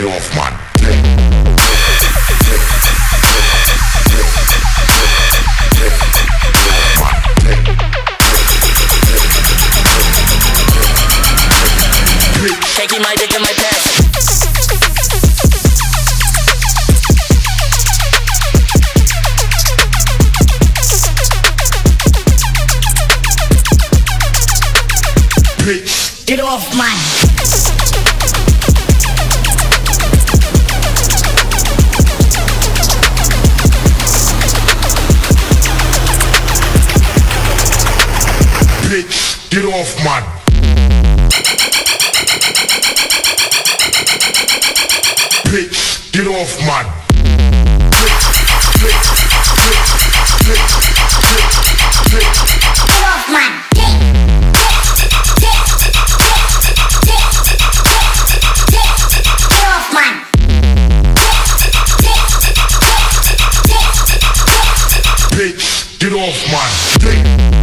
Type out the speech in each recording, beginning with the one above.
off my Shaking my dick in my pants. Get off my bitch, get off my bitch, get off my bitch, get off my dick.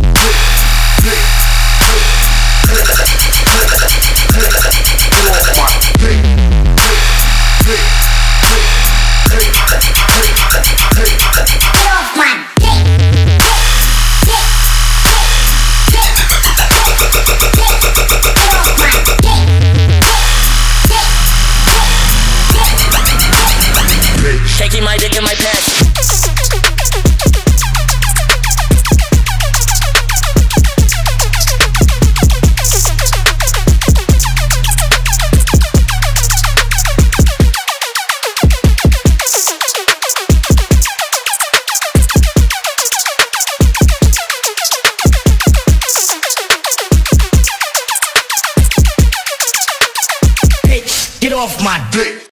Shaking my dick in my pants. get off my Dick.